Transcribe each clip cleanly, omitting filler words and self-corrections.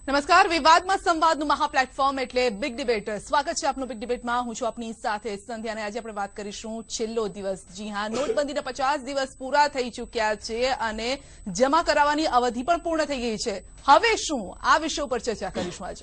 નમસ્કાર, વિવાદમાં સંવાદનું મહાપ્લેટફોર્મ એટલે બિગ ડિબેટ. સ્વાગત છે આપનું બિગ ડિબેટમાં. હું છું આપની સાથે સંધ્યા અને આજે આપણે વાત કરીશું છેલ્લો દિવસ. જી હા, નોટબંધીના 50 દિવસ પૂરા થઈ ચૂક્યા છે અને જમા કરાવવાની અવધિ પણ પૂર્ણ થઈ ગઈ છે. હવે શું, આ વિષય ઉપર ચર્ચા કરીશું આજે.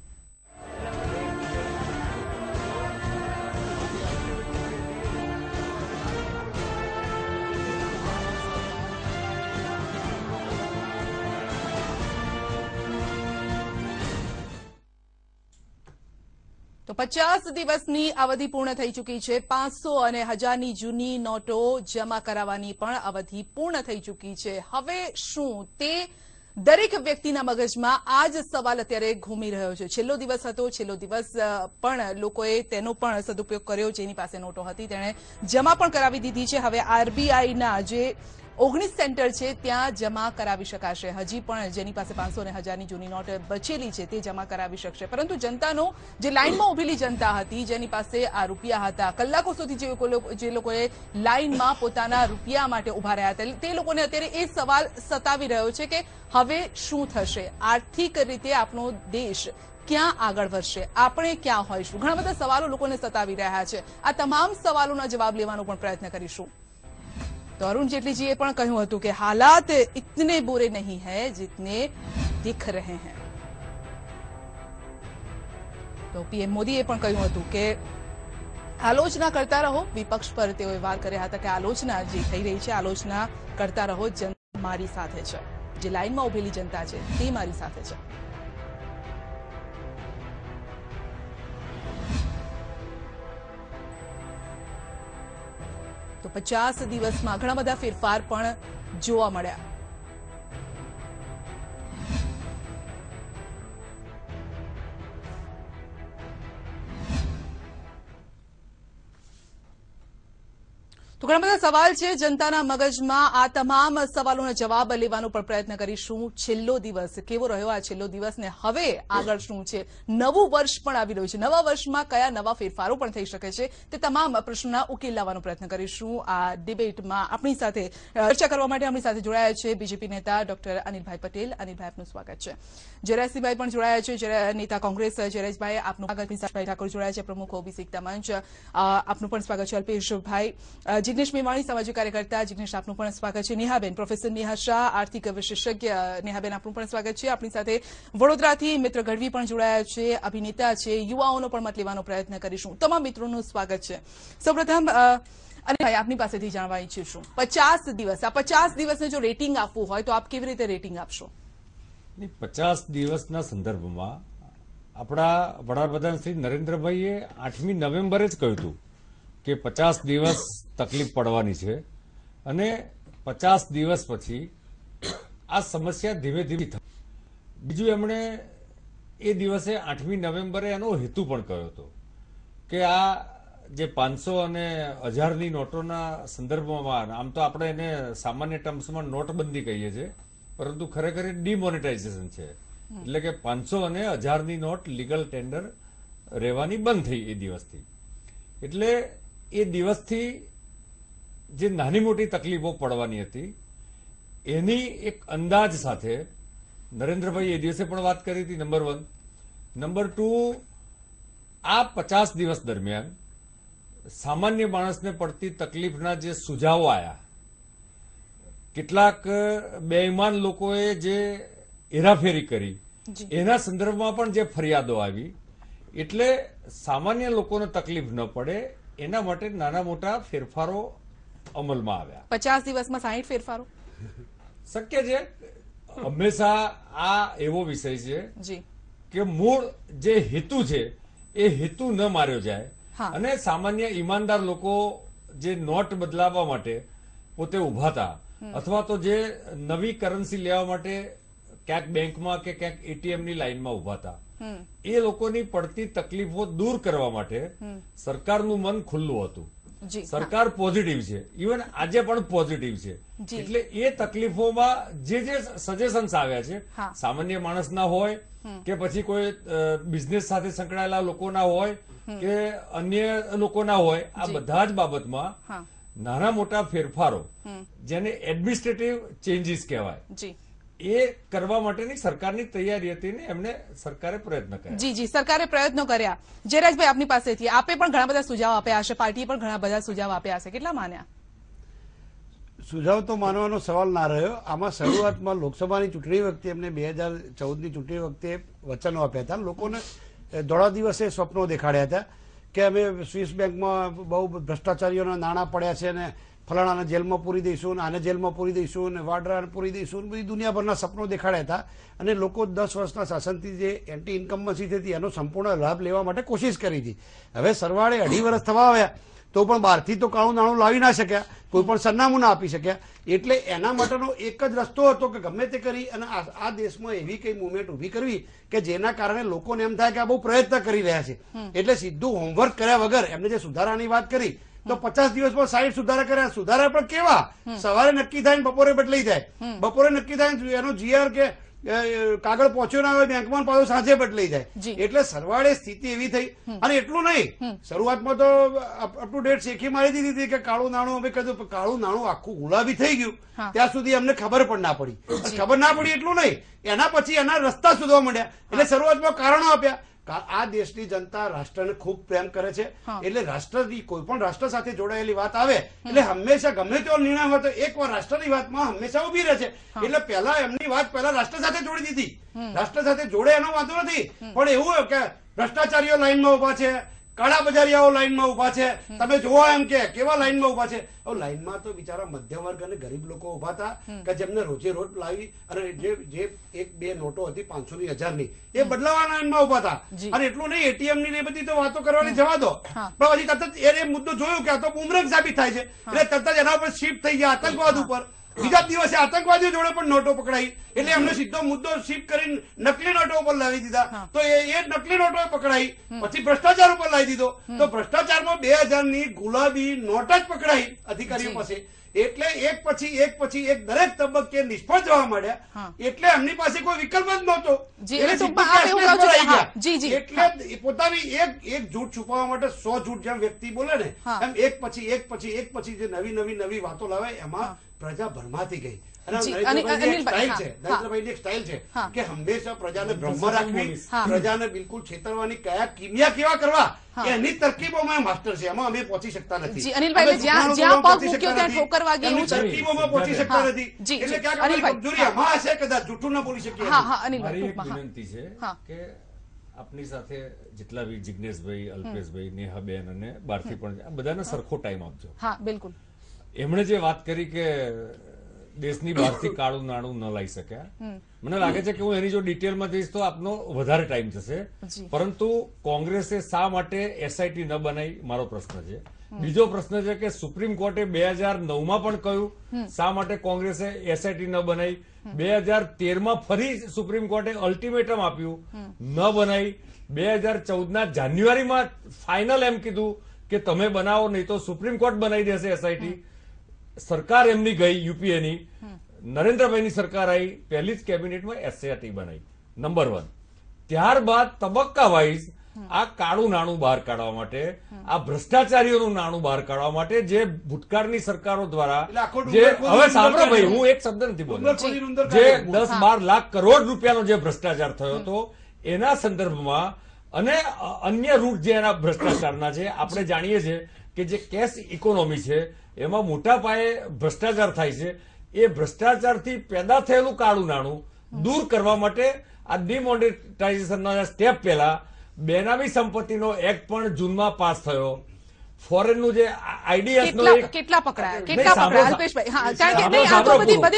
તો 50 દિવસની અવધિ પૂર્ણ થઈ ચૂકી છે. 500 અને 1000ની જૂની નોટો જમા કરાવવાની પણ અવધિ પૂર્ણ થઈ ચૂકી છે. હવે શું, તે દરેક વ્યક્તિના મગજમાં આ જ સવાલ અત્યારે ઘૂમી રહ્યો છે. છેલ્લો દિવસ હતો, છેલ્લો દિવસ પણ લોકોએ તેનો પણ સદુપયોગ કર્યો. જેની પાસે નોટો હતી તેણે જમા પણ કરાવી દીધી છે. હવે આરબીઆઈના જે 19 સેન્ટર છે ત્યાં જમા કરાવી શકાશે. હજી પણ જેની પાસે 500 અને 1000ની જૂની નોટ બચેલી છે તે જમા કરાવી શકશે. પરંતુ જનતાનો, જે લાઇનમાં ઉભેલી જનતા હતી, જેની પાસે આ રૂપિયા હતા, કલાકો સુધી જે લોકોએ લાઇનમાં પોતાના રૂપિયા માટે ઉભા રહ્યા હતા, તે લોકોને અત્યારે એ સવાલ સતાવી રહ્યો છે કે હવે શું થશે, આર્થિક રીતે આપણો દેશ ક્યાં આગળ વધશે, આપણે ક્યાં હોઈશું. ઘણા બધા સવાલો લોકોને સતાવી રહ્યા છે. આ તમામ સવાલોના જવાબ લેવાનો પણ પ્રયત્ન કરીશું. तो अरुण जेटली जी પણ કહ્યું હતું કે हालात इतने बुरे नहीं है जितने दिख रहे हैं. તો પીએમ મોદીએ પણ કહ્યું હતું કે આલોચના કરતા રહો. વિપક્ષ પર તેઓએ વાર કર્યા હતા કે આલોચના જે થઈ રહી છે, આલોચના કરતા રહો. જનતા મારી સાથે છે, જે લાઇનમાં ઉભેલી જનતા છે તે મારી સાથે છે. તો 50 દિવસમાં ઘણા બધા ફેરફાર પણ જોવા મળ્યા. તો ઘણા બધા સવાલ છે જનતાના મગજમાં. આ તમામ સવાલોના જવાબ લેવાનો પણ પ્રયત્ન કરીશું. છેલ્લો દિવસ કેવો રહ્યો, આ છેલ્લો દિવસ, ને હવે આગળ શું છે. નવું વર્ષ પણ આવી રહ્યું છે. નવા વર્ષમાં કયા નવા ફેરફારો પણ થઈ શકે છે, તે તમામ પ્રશ્નોના ઉકેલ લાવવાનો પ્રયત્ન કરીશું. આ ડિબેટમાં આપણી સાથે ચર્ચા કરવા માટે આપણી સાથે જોડાયા છે બીજેપી નેતા ડોક્ટર અનિલભાઈ પટેલ. અનિલભાઈ, આપનું સ્વાગત છે. જયરાજસિંહભાઈ પણ જોડાયા છે, નેતા કોંગ્રેસ. જયરાજભાઈ, આપનું સ્વાગત. વિશાલભાઈ ઠાકોર જોડાયા છે, પ્રમુખ ઓબીસી એકતા મંચ. આપનું પણ સ્વાગત છે. અલ્પેશભાઈ, જિગ્નેશ મેવાણી, સામાજિક કાર્યકર્તા. જિગ્નેશ, આપનું પણ સ્વાગત છે. નેહાબેન, પ્રોફેસર નેહા શાહ, આર્થિક વિશેષજ્ઞ. નેહાબેન, આપનું પણ સ્વાગત છે. આપણી સાથે વડોદરાથી મિત્ર ગઢવી પણ જોડાયા છે, અભિનેતા છે. યુવાઓનો પણ મત લેવાનો પ્રયત્ન કરીશું. તમામ મિત્રોનું સ્વાગત છે. સૌપ્રથમ અને ભાઈ, આપની પાસેથી જાણવા ઈચ્છીશું, 50 દિવસ, આ 50 દિવસને જો રેટિંગ આપવું હોય તો આપ કેવી રીતે રેટિંગ આપશો? 50 દિવસના સંદર્ભમાં આપણા વડાપ્રધાન શ્રી નરેન્દ્રભાઈએ 8મી નવેમ્બરે જ કહ્યું હતું કે 50 દિવસ તકલીફ પડવાની છે અને 50 દિવસ પછી આ સમસ્યા ધીમે ધીમે થાય. બીજું, એમણે એ દિવસે 8મી નવેમ્બરે એનો હેતુ પણ કહ્યો હતો કે આ જે 500 અને 1000ની નોટોના સંદર્ભમાં, આમ તો આપણે એને સામાન્ય ટર્મ્સમાં નોટબંધી કહીએ છીએ, પરંતુ ખરેખર ડિમોનેટાઇઝેશન છે. એટલે કે 500 અને 1000ની નોટ લીગલ ટેન્ડર રહેવાની બંધ થઈ એ દિવસથી. એટલે એ દિવસથી જે નાની મોટી તકલીફો પડવાની હતી એની એક અંદાજ સાથે નરેન્દ્રભાઈ એ દિવસે પણ વાત કરી હતી. નંબર 1. નંબર 2, આ 50 દિવસ દરમિયાન સામાન્ય માણસને પડતી તકલીફના જે સુઝાવો આવ્યા, કેટલાક બેઈમાન લોકોએ જે હેરાફેરી કરી એના સંદર્ભમાં પણ જે ફરિયાદો આવી, એટલે સામાન્ય લોકોને તકલીફ ન પડે એના માટે નાના મોટા ફેરફારો અમલમાં આવ્યા. 50 દિવસમાં 60 ફેરફારો શક્ય છે. હંમેશા આ એવો વિષય છે કે મૂળ જે હેતુ છે એ હેતુ ન માર્યો જાય અને સામાન્ય ઈમાનદાર લોકો જે નોટ બદલાવવા માટે પોતે ઉભા હતા અથવા તો જે નવી કરન્સી લેવા માટે ક્યાંક બેંકમાં કે ક્યાંક એટીએમની લાઈનમાં ઉભા હતા, એ લોકોની પડતી તકલીફો દૂર કરવા માટે સરકારનું મન ખુલ્લું હતું. સરકાર પોઝિટિવ છે, ઇવન આજે પણ પોઝિટિવ છે. એટલે એ તકલીફોમાં જે સજેશન્સ આવ્યા છે, સામાન્ય માણસના હોય કે પછી કોઈ બિઝનેસ સાથે સંકળાયેલા લોકોના હોય કે અન્ય લોકોના હોય, આ બધા જ બાબતમાં નાના મોટા ફેરફારો, જેને એડમિનિસ્ટ્રેટિવ ચેન્જીસ કહેવાય, એ કરવા માટેની સરકારની તૈયારી હતી ને એમને સરકારે પ્રયત્ન કર્યા. જી સરકારે પ્રયત્નો કર્યા. જયરાજભાઈ, આપની પાસેથી આપે પણ ઘણા બધા સુઝાવ આપ્યા હશે, પાર્ટીએ પણ ઘણા બધા સુઝાવ આપ્યા હશે, કેટલા માન્યા? સુઝાવ તો માનવાનો સવાલ ના રહ્યો. આમાં શરૂઆતમાં લોકસભાની ચૂંટણી વખતે એમને 2014ની ચૂંટણી વખતે વચનો આપ્યા હતા. લોકોને દોડા દિવસે સ્વપ્નો દેખાડ્યા હતા કે અમે સ્વિસ બેંકમાં બહુ ભ્રષ્ટાચારીઓના નાણાં પડ્યા છે અને ફલાણાને જેલમાં પૂરી દઈશું, આને જેલમાં પૂરી દઈશું, અને વાડરાને પૂરી દઈશું, બધી દુનિયાભરના સપનો દેખાડ્યા હતા. અને લોકો 10 વર્ષના શાસનથી જે એન્ટી ઇન્કમ્બન્સી હતી એનો સંપૂર્ણ લાભ લેવા માટે કોશિશ કરી હતી. હવે સરવાળે 2.5 વર્ષ થવા આવ્યા તો પણ બહારથી તો કાળું નાણું લાવી ના શક્યા, કોઈ પણ સરનામું ના આપી શક્યા. એટલે એના માટેનો એક જ રસ્તો હતો કે ગમે તે કરી અને આ દેશમાં એવી કઈ મુવમેન્ટ ઉભી કરવી કે જેના કારણે લોકોને એમ થાય કે આ બહુ પ્રયત્ન કરી રહ્યા છે. એટલે સીધું હોમવર્ક કર્યા વગર એમને જે સુધારાની વાત કરી તો 50 દિવસમાં 60 સુધારા કર્યા. સુધારા પણ કેવા? સવારે નક્કી થાય ને બપોરે બદલાઈ જાય, બપોરે નક્કી થાય ને એનો GR કે કાગળ પહોંચ્યો ના હોય બેંકમાં, પાછો સાંજે બદલાઈ જાય. એટલે સરવાળે સ્થિતિ એવી થઈ. અને એટલું નહીં, શરૂઆતમાં તો અપ ટુ ડેટ શેખી મારી દીધી હતી કે કાળું નાણું, અમે કહ્યું કાળું નાણું આખું ગુલાબી થઈ ગયું ત્યાં સુધી અમને ખબર પણ ના પડી. ખબર ના પડી એટલું નહીં, એના પછી એના રસ્તા શોધવા માંડ્યા. એટલે શરૂઆતમાં કારણો આપ્યા. આ દેશની જનતા રાષ્ટ્રને ખૂબ પ્રેમ કરે છે. એટલે રાષ્ટ્રની કોઈ પણ રાષ્ટ્ર સાથે જોડાયેલી વાત આવે એટલે હંમેશા ગમે તેવો નિર્ણય હોય તો એકવાર રાષ્ટ્રની વાતમાં હંમેશા ઉભી રહે છે. એટલે પહેલા એમની વાત પહેલા રાષ્ટ્ર સાથે જોડી દીધી. રાષ્ટ્ર સાથે જોડે એનો વાંધો નથી, પણ એવું કે ભ્રષ્ટાચારીઓ લાઈનમાં ઉભા છે, કાળા બજારીયાઓ લાઈનમાં ઉભા છે, તમે જોવો એમ કે કેવા લાઈનમાં ઉભા છે. હવે લાઈનમાં તો બિચારા મધ્યમ વર્ગ અને ગરીબ લોકો ઉભા હતા કે જેમને રોજે રોજ લાવી અને જે 1-2 નોટો હતી 500 ની 1000ની એ બદલાવા લાઈનમાં ઉભા હતા. અને એટલું નહીં, ATM ની ને બધી તો વાતો કરવાની જવા દો, પણ હજી તરત એ મુદ્દો જોયો કે આ તો બુમરંગ સાબિત થાય છે. એટલે તરત જ એના ઉપર શિફ્ટ થઈ ગયા આતંકવાદ ઉપર. બીજા દિવસે આતંકવાદીઓ જોડે પણ નોટો પકડાઈ. એટલે એમને સીધો મુદ્દો શિફ્ટ કરીને નકલી નોટો ઉપર લાવી દીધા. તો એ નકલી નોટો પકડાઈ. પછી ભ્રષ્ટાચાર ઉપર લાવી દીધો. તો ભ્રષ્ટાચારમાં 2000ની ગુલાબી નોટ જ પકડાઈ અધિકારીઓ પાસે. એટલે એક પછી એક દરેક તબક્કે નિષ્ફળ જવા માંડ્યા. એટલે એમની પાસે કોઈ વિકલ્પ જ નહોતો. એટલે પોતાની એક જૂઠ છુપાવવા માટે 100 જૂઠ જેમ વ્યક્તિ બોલે ને એમ એક પછી જે નવી વાતો લાવે એમાં પ્રજા ભરમાતી ગઈ. નરેન્દ્રભાઈની એક સ્ટાઇલ છે કે હંમેશા પ્રજાને ભ્રમ રાખવી, પ્રજાને બિલકુલ છેતરવાની, કયા કિમિયા કેવા કરવા એની તરકીબોમાં માસ્ટર છે. એમાં અમે પહોંચી શકતા નથી. તરકીબોમાં પહોંચી શકતા નથી. એટલે ક્યાંક કમજોરી એમાં હશે, કદાચ જૂઠું ના બોલી શકીએ. મારી એક વિનંતી છે કે આપની સાથે જેટલા બી જિજ્ઞેશભાઈ, અલ્પેશભાઈ, નેહાબેન અને બહારથી પણ બધાને સરખો ટાઈમ આપજો. હા બિલકુલ. એમણે જે વાત કરી કે દેશની બહારથી કાળું નાણું ન લાવી શક્યા, મને લાગે છે કે હું એની જો ડિટેલમાં જઈશ તો આપનો વધારે ટાઈમ જશે. પરંતુ કોંગ્રેસે શા માટે SIT ન બનાવી, મારો પ્રશ્ન છે. બીજો પ્રશ્ન છે કે સુપ્રીમ કોર્ટે 2009માં પણ કહ્યું, શા માટે કોંગ્રેસે SIT ન બનાવી? 2013માં ફરી સુપ્રીમ કોર્ટે અલ્ટિમેટમ આપ્યું, ન બનાવી. 2014ના જાન્યુઆરીમાં ફાઇનલ એમ કીધું કે તમે બનાવો, નહીં તો સુપ્રીમ કોર્ટ બનાવી દેશે SIT. સરકાર એમની ગઈ UPAની, નરેન્દ્રભાઈની સરકાર આવી, પહેલી જ કેબિનેટમાં SIT બનાવી. નંબર 1. ત્યારબાદ તબક્કા વાઇઝ આ કાળું નાણું બહાર કાઢવા માટે, આ ભ્રષ્ટાચારીઓનું નાણું બહાર કાઢવા માટે જે ભૂતકાળની સરકારો દ્વારા જે, હવે સાંભળો ભાઈ, હું એક શબ્દ નથી બોલ્યો, જે 10-12 લાખ કરોડ રૂપિયાનો જે ભ્રષ્ટાચાર થયો હતો એના સંદર્ભમાં અને અન્ય રૂટ જે એના ભ્રષ્ટાચારના છે, આપણે જાણીએ છીએ કે જે કેશ ઇકોનોમી છે એમાં મોટા પાયે ભ્રષ્ટાચાર થાય છે. એ ભ્રષ્ટાચારથી પેદા થયેલું કાળું નાણું દૂર કરવા માટે આ ડિમોનેટાઇઝેશનના સ્ટેપ પહેલા બેનામી સંપત્તિનો એક્ટ પણ જૂનમાં પાસ થયો. ફોરેનનું જે IDS નો કેટલા પકડાયા અલ્પેશભાઈ? હા, કારણ કે નહીં, આ તો બધી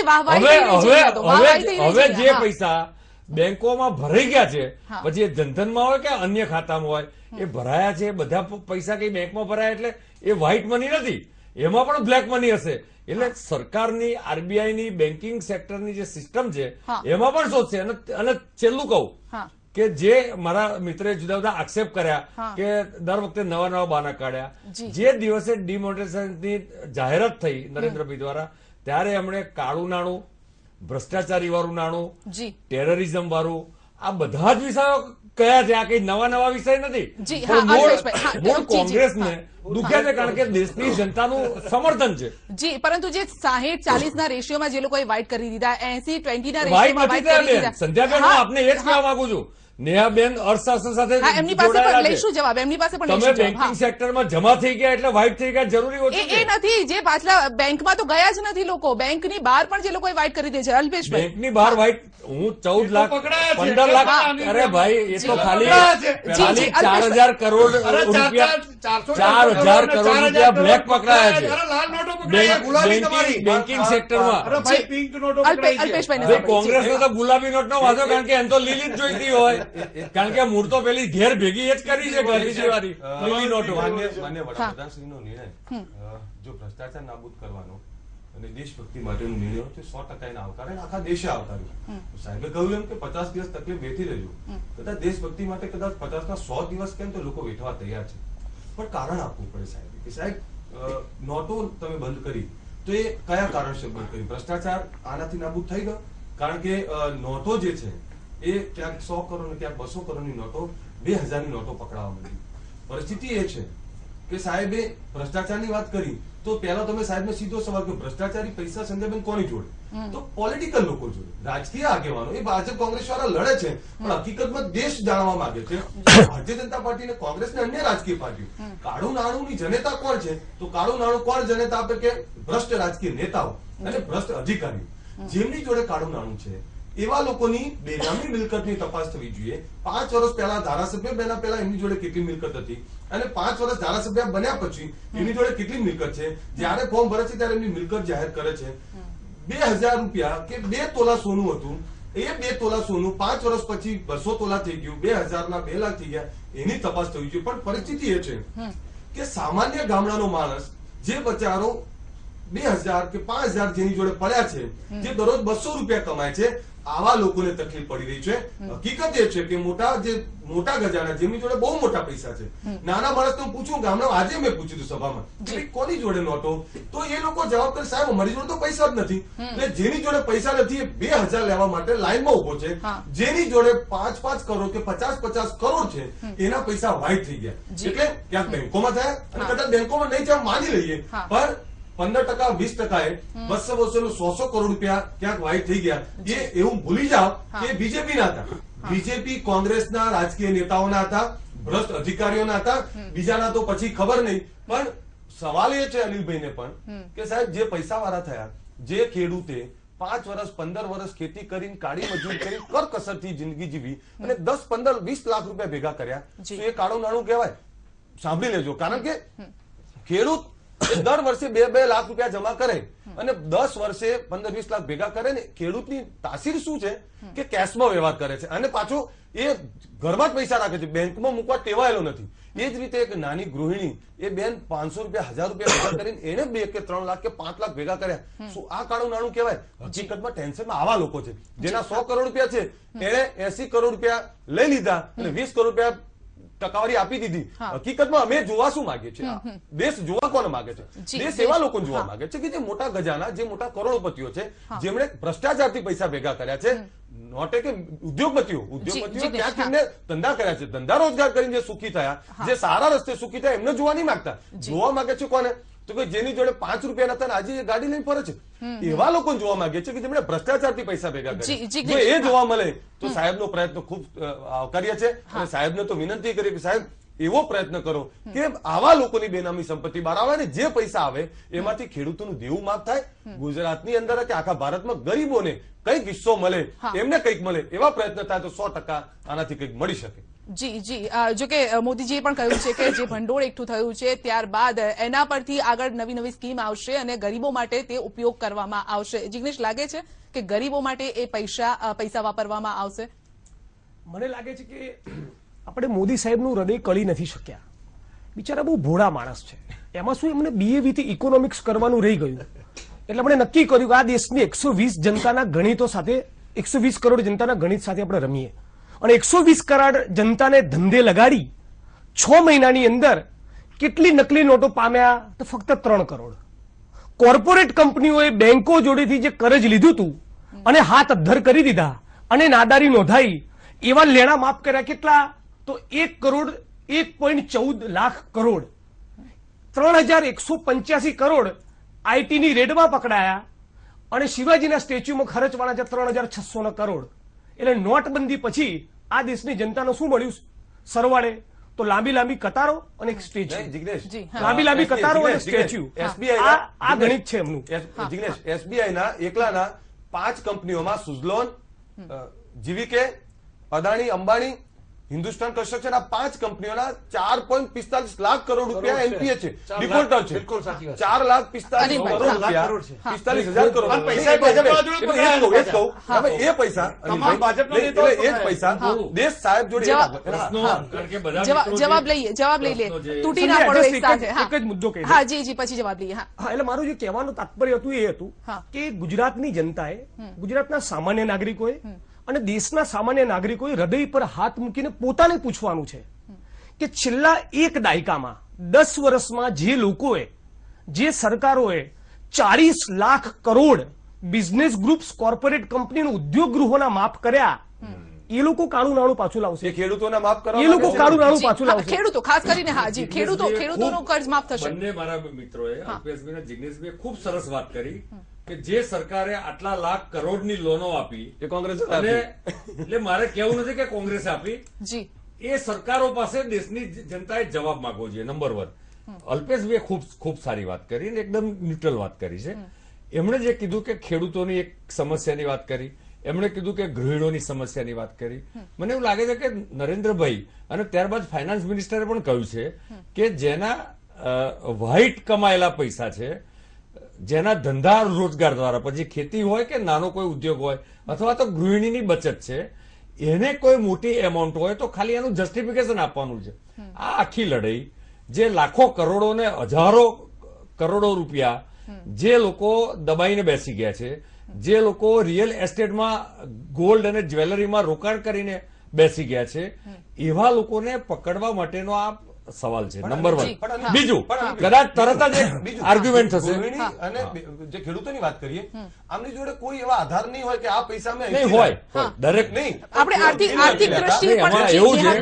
વાહવાહી. હવે જે પૈસા બેંકોમાં ભરાઈ ગયા છે, પછી એ જનધનમાં હોય કે અન્ય ખાતામાં હોય, એ ભરાયા છે. બધા પૈસા કઈ બેંકમાં ભરાયા એટલે એ વ્હાઇટ મની નથી, એમાં પણ બ્લેક મની હશે. એટલે સરકારની, RBIની, બેન્કિંગ સેક્ટરની જે સિસ્ટમ છે એમાં પણ શોધશે. અને છેલ્લું કહું કે જે મારા મિત્રે જુદા જુદા આક્ષેપ કર્યા કે દર વખતે નવા બાના કાઢ્યા, જે દિવસે ડિમોનેટાઇઝેશનની જાહેરાત થઈ નરેન્દ્રભાઈ દ્વારા, ત્યારે એમણે કાળું નાણું, ભ્રષ્ટાચારી વાળું નાણું, ટેરરિઝમ વાળું, આ બધા જ વિષયો કયા છે, આ કઈ નવા વિષય નથી. જી, પણ હા, અલ્પેશભાઈ, હા, મૂળ જી, જી. કોંગ્રેસને દુખ્યા છે કારણ કે દેશની જનતાનું સમર્થન છે. જી, પરંતુ જે 60-40 ના રેશિયોમાં જે લોકોએ વાઇટ કરી દીધા, 80-20 ના વાઇટ રેશિયોમાં નથી વાઇટ કરી થયા બેન. દીધા. સંધ્યાબેન, હું હા, આપને એ જ કહેવા માંગુ છું. નેહાબેન અર્થશાસ્ત્ર સાથે હા, એમની પાસે પણ જોડાયેલા છે. લઈશું જવાબ, એમની પાસે પણ તમે લઈશું જવાબ. બેન્કિંગ હા. સેક્ટરમાં જમા થઈ ગયા એટલે વ્હાઇટ થઈ ગયા જરૂરી એ હોતું એ નથી, જે પાછલા બેંકમાં તો ગયા જ નથી લોકો, બેંકની બહાર પણ જે લોકોએ વાઇટ કરી દે છે. અલ્પેશભાઈ, બેંકની બહાર વ્હાઇટ હું 14 લાખ પકડાયા છે. 15 લાખ હા. અરે ભાઈ એ તો ખાલી પકડાયા છે. ખાલી જી, 4000 કરોડ રૂપિયા 4000 કરોડ રૂપિયા બ્લેક પકડાયા છે. અરે લાલ નોટો પકડાયા, ગુલાબી તમારી. બેન્કિંગ સેક્ટરમાં અરે ભાઈ પિંક નોટો પકડાઈ છે. અલ્પેશભાઈને ભાઈ કોંગ્રેસનો તો ગુલાબી નોટનો વાંધો કારણ કે એમ તો લીલી જ જોઈતી હોય કારણ કે મૂળ તો પેલી ઘેર ભેગી એ જ કરી છે ગાંધીજી વાળી લીલી નોટો. માન્ય વડાપ્રધાનશ્રીનો નિર્ણય જો ભ્રષ્ટાચાર નાબૂદ કરવાનો અને દેશભક્તિ માટેનો નિર્ણય હોય તો 100% એને આવકારે અને આખા દેશે આવકાર્યું. સાહેબે કહ્યું એમ કે 50 દિવસ તકલીફ બેઠી રહેજો, કદાચ દેશભક્તિ માટે કદાચ 50 ના 100 દિવસ કેમ તો લોકો વેઠવા તૈયાર છે, પણ કારણ આપવું પડે સાહેબ કે સાહેબ નોટો તમે બંધ કરી તો એ કયા કારણસર બંધ કરી? ભ્રષ્ટાચાર આનાથી નાબૂદ થઈ ગયો કારણ કે નોટો જે છે એ ક્યાંક 100 કરોડ ને ક્યાંક 200 કરોડની નોટો 2000 ની નોટો પકડાવા માંડી. પરિસ્થિતિ એ છે કે સાહેબે ભ્રષ્ટાચારની વાત કરી તો પહેલા તમે સાહેબને સીધો સવાલ કર્યો, ભ્રષ્ટાચારી પૈસા સંજયબેન કોની જોડે? તો પોલિટિકલ લોકો જોડે, રાજકીય આગેવાનો. એ ભાજપ કોંગ્રેસ વાળા લડે છે પણ હકીકતમાં દેશ જાણવા માંગે છે. ભારતીય જનતા પાર્ટી અને કોંગ્રેસ ને અન્ય રાજકીય પાર્ટીઓ કાળું નાણુંની જનેતા કોણ છે? તો કાળું નાણું કોણ જનેતા આપે કે ભ્રષ્ટ રાજકીય નેતાઓ અને ભ્રષ્ટ અધિકારીઓ. જેમની જોડે કાળું નાણું છે એવા લોકોની બેનામી મિલકતની તપાસ થવી જોઈએ. 5 વર્ષ પહેલા ધારાસભ્ય બન્યા પહેલા એમની જોડે કેટલી મિલકત હતી અને 5 વર્ષ ધારાસભ્ય બન્યા પછી એમની જોડે કેટલી મિલકત છે. જ્યારે ફોર્મ ભરે છે ત્યારે એમની મિલકત જાહેર કરે છે. 2000 રૂપિયા કે 2 તોલા સોનું હતું, એ 2 તોલા સોનું 5 વર્ષ પછી 200 તોલા થઈ ગયું, 2000 ના 2 લાખ થઈ ગયા, એની તપાસ થવી જોઈએ. પણ પરિસ્થિતિ એ છે કે સામાન્ય ગામડાનો માણસ જે બચારો 2000 કે 5000 જેની જોડે પડ્યા છે, જે દરરોજ 200 રૂપિયા કમાય છે, આવા લોકોને તકલીફ પડી રહી છે. હકીકત એ છે કે મોટા ગજાના જેમની જોડે બહુ મોટા પૈસા છે, નાના માણસ હું પૂછું ગામના, આજે મેં પૂછ્યું હતું સભામાં કે કોની જોડે નોટો, તો એ લોકો જવાબ કરે સાહેબ અમારી જોડે તો પૈસા જ નથી. એટલે જેની જોડે પૈસા નથી એ 2000 લેવા માટે લાઈનમાં ઉભો છે. જેની જોડે 5-5 કરોડ કે 50-50 કરોડ છે એના પૈસા વ્હાઇટ થઈ ગયા. એટલે ક્યાંક બેંકોમાં થયા અને કદાચ બેંકોમાં નહીં થયા માની લઈએ, પણ 15%, 20% 200 100 કરોડ રૂપિયા ક્યાંક વ્હાઇટ થઈ ગયા. એ એવું ભૂલી જાઓ કે બીજેપી ના હતા, બીજેપી કોંગ્રેસના રાજકીય નેતાઓના હતા, ભ્રષ્ટ અધિકારીઓના હતા, બીજાના તો પછી ખબર નહીં. પણ સવાલ એ છે અનિલભાઈને પણ કે સાહેબ જે પૈસા વાળા થયા, જે ખેડૂતે 5 વર્ષ 15 વર્ષ ખેતી કરીને કાળી મજૂરી કરી કરકસરથી જિંદગી જીવી અને 10 15 20 લાખ રૂપિયા ભેગા કર્યા, તો એ કાળું નાણું કહેવાય? સાંભળી લેજો. કારણ કે ખેડૂત દર વર્ષે 2-2 લાખ રૂપિયા જમા કરે અને 10 વર્ષે 15-20 લાખ ભેગા કરે ને, ખેડૂતની તાસીર શું છે કે કેશમાં વ્યવહાર કરે છે અને પાછો એ ઘરમાં જ પૈસા રાખે છે, બેંકમાં મૂકવા ટેવાયેલો નથી. એ જ રીતે એક નાની ગૃહિણી એ બેન 500 રૂપિયા 1000 રૂપિયા ભેગા કરીને એને 2 કે 3 લાખ કે 5 લાખ ભેગા કર્યા, શું આ કાળું નાણું કહેવાય? હકીકતમાં ટેન્શનમાં આવા લોકો છે જેના 100 કરોડ રૂપિયા છે એને 80 કરોડ રૂપિયા લઈ લીધા અને 20 કરોડ રૂપિયા ટકાવારી આપી દીધી. હકીકતમાં અમે જોવા શું માંગે છે? દેશ જોવા કોને માંગે છે? દેશ એવા લોકો જોવા માંગે છે કે જે મોટા ગજાના, જે મોટા કરોડપતિઓ છે, જેમણે ભ્રષ્ટાચારથી પૈસા ભેગા કર્યા છે. નોટે કે ઉદ્યોગપતિઓ ક્યાંક એમને ધંધા કર્યા છે, ધંધા રોજગાર કરીને જે સુખી થયા, જે સારા રસ્તે સુખી થયા, એમને જોવા નહીં માંગતા. જોવા માંગે છે કોને? તો કે જેની જોડે 5 રૂપિયા નતા આજે એ ગાડી લઈને ફરે છે, એવા લોકો જોવા માંગે છે કે જેમણે ભ્રષ્ટાચારથી પૈસા ભેગા કર્યા. જો એ જોવા મળે તો સાહેબનો પ્રયત્ન ખૂબ આવકાર્ય છે અને સાહેબને તો વિનંતી કરી કે સાહેબ એવો પ્રયત્ન કરો કે આવા લોકોની બેનામી સંપત્તિ બહાર આવે અને જે પૈસા આવે એમાંથી ખેડૂતોનું દેવું માફ થાય. ગુજરાતની અંદર કે આખા ભારતમાં ગરીબોને કઈક હિસ્સો મળે, એમને કઈક મળે, એવા પ્રયત્ન થાય તો 100% આનાથી કઈક મળી શકે. જી જી, જો કે મોદીજીએ પણ કહ્યું છે કે જે ભંડોળ એકઠું થયું છે ત્યારબાદ એના પરથી આગળ નવી નવી સ્કીમ આવશે અને ગરીબો માટે તે ઉપયોગ કરવામાં આવશે. જિગ્નેશ, લાગે છે કે ગરીબો માટે એ પૈસા વાપરવામાં આવશે? મને લાગે છે કે આપણે મોદી સાહેબનું હૃદય કળી નથી શક્યા. બિચારા બહુ ભોળા માણસ છે. એમાં શું એમને BA થી ઇકોનોમિક્સ કરવાનું રહી ગયું એટલે આપણે નક્કી કર્યું કે આ દેશની 120 જનતાના ગણિતો સાથે, 120 કરોડ જનતાના ગણિત સાથે આપણે રમીએ અને 120 કરોડ જનતાને ધંધે લગાડી 6 મહિનાની અંદર કેટલી નકલી નોટો પામ્યા? તો ફક્ત 3 કરોડ. કોર્પોરેટ કંપનીઓએ બેંકો જોડેથી જે કરજ લીધું હતું અને હાથ અદ્ધર કરી દીધા અને નાદારી નોંધાઈ એવા લેણા માફ કર્યા કેટલા? તો 1.14 લાખ કરોડ. 3185 કરોડ આઈટીની રેડમાં પકડાયા અને શિવાજીના સ્ટેચ્યુમાં ખર્ચવાના છે 3600 કરોડ. એટલે નોટબંધી પછી આ દેશની જનતાને શું મળ્યું સરવાળે? તો લાંબી કતારો અને એક સ્ટેચ્યુ. લાંબી કતારો અને સ્ટેચ્યુ. આ ગણિત છે એમનું. જિગ્નેશ, એસબીઆઈ ના એકલાના 5 કંપનીઓમાં સુઝલોન, જીવીકે, અદાણી, અંબાણી, હિન્દુસ્તાન કન્સ્ટ્રક્શન, આ 5 કંપનીઓના 4.45 લાખ કરોડ રૂપિયા એનપીએ છે, ડિફોલ્ટર છે. 4,45,00,000 કરોડ રૂપિયા, 45,000 કરોડ. એ પૈસા દેશ સાહેબ જોડે જવાબ લઈ લે, તૂટી ના પડો એક સાથે. એક જ મુદ્દો કહી હા જી, પછી જવાબ લઈએ. હા, એટલે મારું જે કહેવાનું તાત્પર્ય હતું એ હતું કે ગુજરાતની જનતાએ, ગુજરાતના સામાન્ય નાગરિકોએ અને દેશના સામાન્ય નાગરિકોએ હૃદય પર હાથ મૂકીને પોતાને પૂછવાનું છે કે છેલ્લા એક દાયકામાં 10 વર્ષમાં જે લોકોએ, જે સરકારોએ 40 lakh crore business groups, corporate કંપનીના ઉદ્યોગ ગૃહોના માફ કર્યા, એ લોકો કાળું નાણું પાછું લાવશે. ખેડૂતોના માફ કરવા, એ લોકો કાળું નાણું પાછું લાવશે. ખેડૂતો ખાસ કરીને, હા જી, ખેડૂતોનું કર્જ માફ થશે. બંને મારા મિત્રોએ, અલ્પેશભાઈ અને જિગ્નેશભાઈ ખૂબ સરસ વાત કરી કે જે સરકારે આટલા લાખ કરોડની લોનો આપી એ કોંગ્રેસે અને એટલે મારે કેવું નથી કે કોંગ્રેસે આપી જી, એ સરકારો પાસે દેશની જનતાએ જવાબ માંગવો જોઈએ. નંબર 1. અલ્પેશભાઈએ ખૂબ સારી વાત કરી અને એકદમ ન્યુટ્રલ વાત કરી છે. એમણે જે કીધું કે ખેડૂતોની એક સમસ્યાની વાત કરી, એમણે કીધું કે ગૃહિણીઓની સમસ્યાની વાત કરી. મને એવું લાગે છે કે નરેન્દ્રભાઈ અને ત્યારબાદ ફાઇનાન્સ મિનિસ્ટરે પણ કહ્યું છે કે જેના વ્હાઇટ કમાયેલા પૈસા છે, જેના ધંધા રોજગાર દ્વારા, પછી ખેતી હોય કે નાનો કોઈ ઉદ્યોગ હોય અથવા તો ગૃહિણીની બચત છે, એને કોઈ મોટી એમાઉન્ટ હોય તો ખાલી એનું જસ્ટિફિકેશન આપવાનું છે. આ આખી લડાઈ જે લાખો કરોડો ને હજારો કરોડો રૂપિયા જે લોકો દબાઈને બેસી ગયા છે, જે લોકો રિયલ એસ્ટેટમાં, ગોલ્ડ અને જ્વેલરીમાં રોકાણ કરીને બેસી ગયા છે, એવા લોકોને પકડવા માટેનો આ સવાલ છે. નંબર 1. બીજું, કદાચ તરત જ આર્ગ્યુમેન્ટ થશે અને જે ખેડૂતોની વાત કરીએ, આમની જોડે કોઈ એવા આધાર નહીં હોય કે આ પૈસા મેં નહીં હોય, દરેક નહીં. આપણે આર્થિક દ્રષ્ટિએ પણ એવું છે.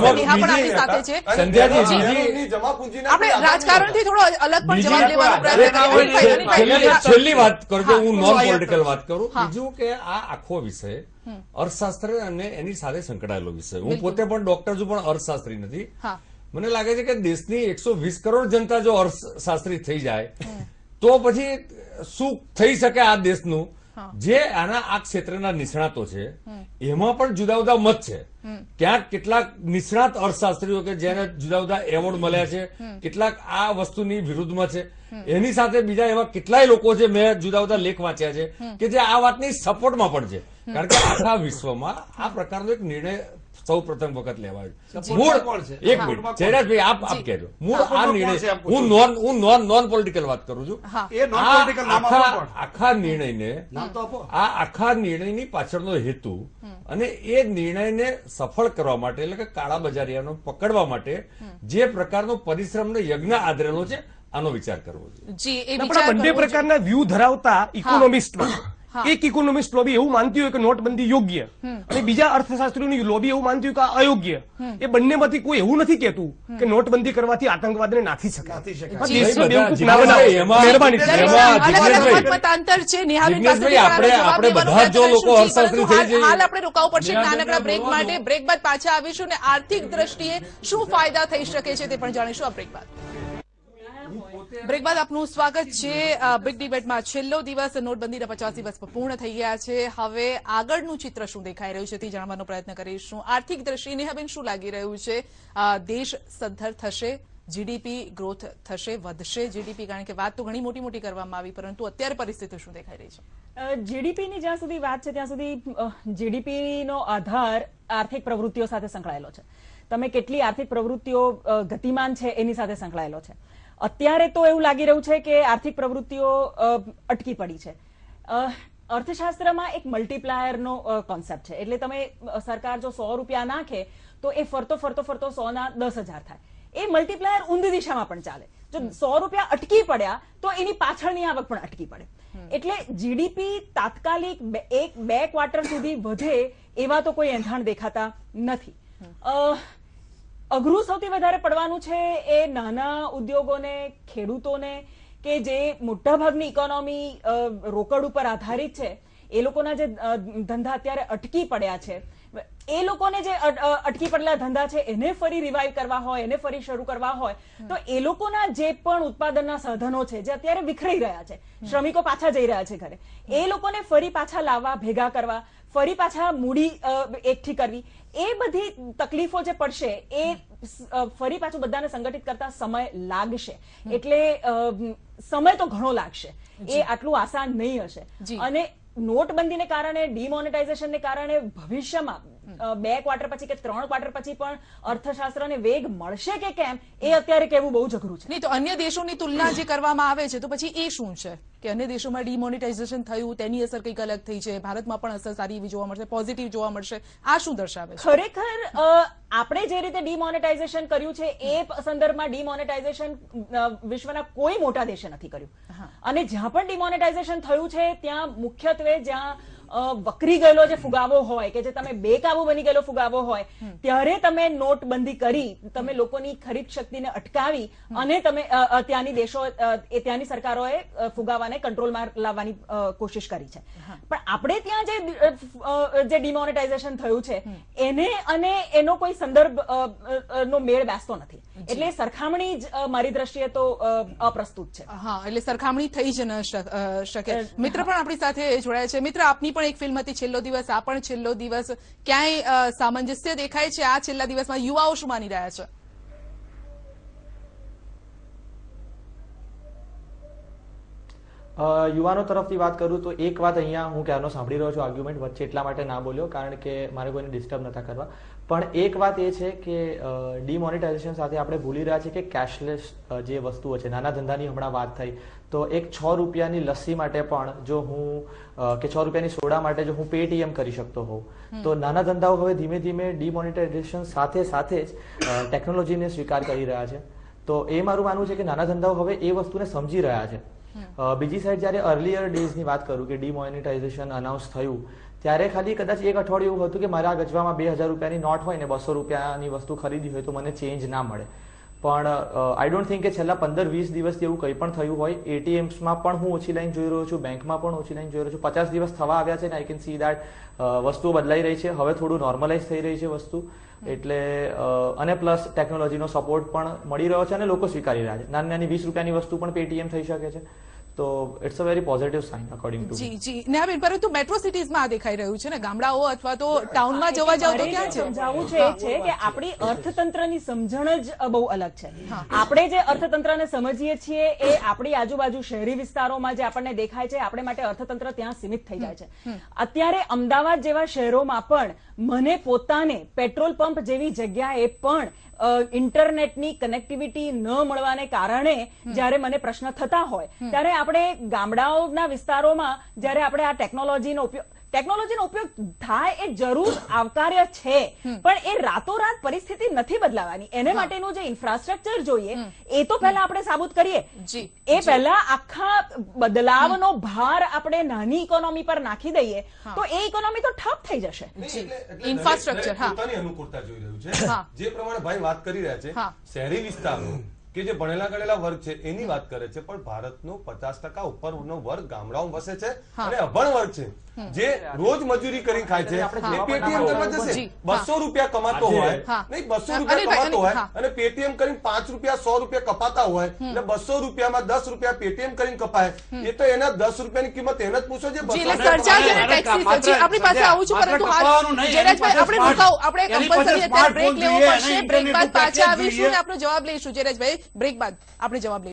આપણે રાજકારણથી થોડો અલગ પણ જવાબ લેવાનો પ્રયત્ન કરીએ. છેલ્લી વાત કરજો, હું નોન પોલિટિકલ વાત કરું. બીજું કે આ આખો વિષય અર્થશાસ્ત્ર અને એની સાથે સંકળાયેલો વિષય. હું પોતે પણ ડોક્ટર છું, પણ અર્થશાસ્ત્રી નથી. મને લાગે છે કે દેશની 120 કરોડ જનતા જો અર્થશાસ્ત્રી થઈ જાય તો પછી શું થઈ શકે આ દેશનું? જે આના આ ક્ષેત્રના નિષ્ણાતો છે એમાં પણ જુદા જુદા મત છે. ક્યાંક કેટલાક નિષ્ણાત અર્થશાસ્ત્રીઓ કે જેને જુદા જુદા એવોર્ડ મળ્યા છે, કેટલાક આ વસ્તુની વિરુદ્ધમાં છે. એની સાથે બીજા એવા કેટલાય લોકો છે, મેં જુદા જુદા લેખ વાંચ્યા છે કે જે આ વાતની સપોર્ટમાં પણ છે. કારણ કે આખા વિશ્વમાં આ પ્રકારનો એક નિર્ણય સૌ પ્રથમ વખત લેવાયો. મૂળ, એક મિનિટ જયરાજભાઈ, આપ કહેજો, મૂળ આ નિર્ણય, હું નોન પોલિટિકલ વાત કરું છું. આખા નિર્ણયની પાછળનો હેતુ અને એ નિર્ણયને સફળ કરવા માટે, એટલે કે કાળા બજારિયાનો પકડવા માટે જે પ્રકારનો પરિશ્રમનો યજ્ઞ આદરેલો છે, આનો વિચાર કરવો જોઈએ. બંને પ્રકારના વ્યૂ ધરાવતા ઇકોનોમિસ્ટમાં એક ઇકોનોમિસ્ટ લોબી એવું માનતી હોય કે નોટબંધી યોગ્ય, અને બીજા અર્થશાસ્ત્રીઓની લોબી એવું માનતી હોય કે અયોગ્ય. એ બંનેમાંથી કોઈ એવું નથી કહેતું કે નોટબંધી કરવાથી આતંકવાદને નાથી શકાય. આપણે બધા જો લોકો અર્થશાસ્ત્રી થઈ જઈએ. હાલ આપણે રોકાવું પડશે નાનકડા બ્રેક માટે. બ્રેક બાદ પાછા આવીશું અને આર્થિક દ્રષ્ટિએ શું ફાયદા થઈ શકે છે તે પણ જાણીશું આ બ્રેક બાદ. બ્રેક બાદ આપનું સ્વાગત છે બિગ ડિબેટમાં. છેલ્લો દિવસ નોટબંધીના 50 દિવસ પૂર્ણ થઈ ગયા છે. હવે આગળનું ચિત્ર શું દેખાઈ રહ્યું છે તે જાણવાનો પ્રયત્ન કરીશું. આર્થિક દ્રષ્ટિએ હવે શું લાગી રહ્યું છે? દેશ સદ્ધર થશે? જીડીપી ગ્રોથ થશે, વધશે જીડીપી? કારણ કે વાત તો ઘણી મોટી કરવામાં આવી, પરંતુ અત્યારે પરિસ્થિતિ શું દેખાઈ રહી છે? જીડીપીની જ્યાં સુધી વાત છે ત્યાં સુધી જીડીપીનો આધાર આર્થિક પ્રવૃત્તિઓ સાથે સંકળાયેલો છે. તમે કેટલી આર્થિક પ્રવૃત્તિઓ ગતિમાન છે એની સાથે સંકળાયેલો છે. અત્યારે તો એવું લાગી રહ્યું છે કે આર્થિક પ્રવૃત્તિઓ અટકી પડી છે. અર્થશાસ્ત્રમાં એક મલ્ટીપ્લાયરનો કોન્સેપ્ટ છે. એટલે તમે સરકાર જો 100 રૂપિયા નાખે તો એ ફરતો 100ના 10,000 થાય. એ મલ્ટીપ્લાયર ઊંધી દિશામાં પણ ચાલે. જો 100 રૂપિયા અટકી પડ્યા તો એની પાછળની આવક પણ અટકી પડે. એટલે જીડીપી તાત્કાલિક 1-2 ક્વાર્ટર સુધી વધે એવા તો કોઈ એંધાણ દેખાતા નથી. અઘરું સૌથી વધારે પડવાનું છે એ નાના ઉદ્યોગોને, ખેડૂતોને, કે જે મોટાભાગની ઇકોનોમી રોકડ ઉપર આધારિત છે, એ લોકોના જે ધંધા અત્યારે અટકી પડ્યા છે, એ લોકોને જે અટકી પડેલા ધંધા છે એને ફરી રિવાઇવ કરવા હોય, એને ફરી શરૂ કરવા હોય, તો એ લોકોના જે પણ ઉત્પાદનના સાધનો છે જે અત્યારે વિખરાઈ રહ્યા છે, શ્રમિકો પાછા જઈ રહ્યા છે ઘરે, એ લોકોને ફરી પાછા લાવવા, ભેગા કરવા, ફરી પાછા મૂડી એકઠી કરવી, એ બધી તકલીફો જે પડશે એ ફરી પાછું બધાને સંગઠિત કરતા સમય લાગશે. એટલે સમય તો ઘણો લાગશે, એ આટલું આસાન નહીં હશે. અને નોટબંધીને કારણે, ડિમોનેટાઇઝેશનને કારણે ભવિષ્યમાં 2 ક્વાર્ટર પછી કે 3 ક્વાર્ટર પછી પણ અર્થશાસ્ત્રને વેગ મળશે કે કેમ, એ અત્યારે કહેવું બહુ જ અઘરું છે. નહીં તો અન્ય દેશોની તુલના જે કરવામાં આવે છે તો પછી એ શું છે કે અન્ય દેશોમાં ડિમોનેટાઇઝેશન થયું, તેની અસર કંઈક અલગ થઈ છે, ભારતમાં પણ અસર સારી એવી જોવા મળશે, પોઝિટિવ જોવા મળશે, આ શું દર્શાવે છે? ખરેખર આપણે જે રીતે ડિમોનેટાઇઝેશન કર્યું છે એ સંદર્ભમાં ડિમોનેટાઇઝેશન વિશ્વના કોઈ મોટા દેશે નથી કર્યું. અને જ્યાં પણ ડિમોનેટાઇઝેશન થયું છે ત્યાં મુખ્યત્વે જ્યાં વકરી ગયેલો જે ફુગાવો હોય, કે જે તમે બેકાબુ બની ગયેલો ફુગાવો હોય, ત્યારે તમે નોટબંધી કરી, તમે લોકોની ખરીદ શક્તિને અટકાવી અને તમે ત્યાંની દેશો, ત્યાંની સરકારોએ ફુગાવાને કંટ્રોલમાં લાવવાની કોશિશ કરી છે. પણ આપણે ત્યાં જે ડિમોનેટાઇઝેશન થયું છે એને અને એનો કોઈ સંદર્ભ નો મેળ બેસતો નથી. એટલે સરખામણી જ મારી દ્રષ્ટિએ તો અપ્રસ્તુત છે. હા, એટલે સરખામણી થઈ જ ન શકે. મિત્ર પણ આપણી સાથે જોડાયા છે. મિત્ર, આપની પણ એક ફિલ્મ હતી છેલ્લો દિવસ, આ પણ છેલ્લો દિવસ. ક્યાંય સામંજસ્ય દેખાય છે આ છેલ્લા દિવસમાં? યુવાઓ શું માની રહ્યા છે? યુવાનો તરફથી વાત કરું તો એક વાત અહીંયા હું ક્યારનો સાંભળી રહ્યો છું આર્ગ્યુમેન્ટ વચ્ચે, એટલા માટે ના બોલ્યો કારણ કે મારે કોઈને ડિસ્ટર્બ નતા કરવા. પણ એક વાત એ છે કે ડિમોનેટાઇઝેશન સાથે આપણે ભૂલી રહ્યા છીએ કે કેશલેસ જે વસ્તુઓ છે, નાના ધંધાની હમણાં વાત થઈ, તો એક 6 રૂપિયાની લસ્સી માટે પણ જો હું કે 6 રૂપિયાની સોડા માટે જો હું પેટીએમ કરી શકતો હોઉં, તો નાના ધંધાઓ હવે ધીમે ધીમે ડિમોનેટાઇઝેશન સાથે સાથે જ ટેકનોલોજીને સ્વીકાર કરી રહ્યા છે. તો એ મારું માનવું છે કે નાના ધંધાઓ હવે એ વસ્તુને સમજી રહ્યા છે. બીજી સાઈડ જયારે અર્લિયર ડેઝની વાત કરું કે ડિમોનેટાઇઝેશન અનાઉન્સ થયું ત્યારે ખાલી કદાચ એક અઠવાડિયું એવું હતું કે મારા ગજવામાં 2000 રૂપિયાની નોટ હોય ને 200 રૂપિયાની વસ્તુ ખરીદી હોય તો મને ચેન્જ ના મળે. પણ આઈ ડોન્ટ થિંક કે છેલ્લા 15-20 દિવસથી એવું કંઈ પણ થયું હોય. એટીએમ્સમાં પણ હું ઓછી લાઈન જોઈ રહ્યો છું, બેંકમાં પણ ઓછી લાઈન જોઈ રહ્યો છું. 50 દિવસ થવા આવ્યા છે ને આઈ કેન સી દેટ વસ્તુઓ બદલાઈ રહી છે, હવે થોડું નોર્મલાઇઝ થઈ રહી છે વસ્તુ. એટલે અને પ્લસ ટેકનોલોજીનો સપોર્ટ પણ મળી રહ્યો છે અને લોકો સ્વીકારી રહ્યા છે. નાની નાની 20 રૂપિયાની વસ્તુ પણ પેટીએમ થઈ શકે છે. તો it's a very positive sign according to જી જી નેહાબેન, પરંતુ મેટ્રો સિટીઝમાં આ દેખાઈ રહ્યું છે ને, ગામડાઓ અથવા તો ટાઉનમાં જવા જાવ તો ક્યાં છે? સમજાવવું છે કે આપણી અર્થતંત્રની સમજણ જ બહુ અલગ છે. આપણે જે અર્થતંત્રને સમજીએ છીએ એ આપણી આજુબાજુ શહેરી વિસ્તારોમાં જે આપણને દેખાય છે, આપણે માટે અર્થતંત્ર ત્યાં સીમિત થઈ જાય છે. અત્યારે અમદાવાદ જેવા શહેરોમાં પણ મને પોતાને પેટ્રોલ પંપ જેવી જગ્યાએ પણ ઇન્ટરનેટની કનેક્ટિવિટી ન મળવાને કારણે જ્યારે મને પ્રશ્ન થતા હોય ત્યારે આપણે ગામડાઓના વિસ્તારોમાં જ્યારે આપણે આ ટેકનોલોજીનો ઉપયોગ થાય એ જરૂર આવકાર્ય છે, પણ એ રાતોરાત પરિસ્થિતિ નથી બદલાવાની. એને માટેનું જે ઇન્ફ્રાસ્ટ્રક્ચર જોઈએ એ તો પહેલા આપણે સાબુત કરીએ. એ પહેલા આખા બદલાવનો ભાર આપણે નાની ઇકોનોમી પર નાખી દઈએ તો એ ઇકોનોમી તો ઠપ થઈ જશે. ઇન્ફ્રાસ્ટ્રક્ચર પોતાની અનુકૂળતા જોઈ રહ્યું છે. જે પ્રમાણે ભાઈ વાત કરી રહ્યા છે, શહેરી વિસ્તારો કે જે ભણેલા ગણેલા વર્ગ છે એની વાત કરે છે, પણ ભારતનો 50% ઉપરનો વર્ગ ગામડાઓમાં વસે છે અને અભણ વર્ગ છે જે રોજ મજૂરી કરી ખાય છે. પેટીએમ કરવા જશે, 200 રૂપિયા કમાતો હોય, નહીં 200 રૂપિયા કમાતો હોય અને પેટીએમ કરીને 5 રૂપિયા 100 રૂપિયા કપાતા હોય એટલે 200 રૂપિયામાં 10 રૂપિયા પેટીએમ કરીને કપાય, એ તો એના 10 રૂપિયાની કિંમત એને જ પૂછો જે 200. આપણી પાસે આવું છું, પરંતુ જયરાજભાઈ આપણે રોકાવ, આપણે કમ્પલસરી અત્યારે બ્રેક લેવો પડશે. બ્રેક બાદ પાછા આવીશું અને આપણો જવાબ લઈશું. જયરાજભાઈ, બ્રેક બાદ આપણે જવાબ લઈશું.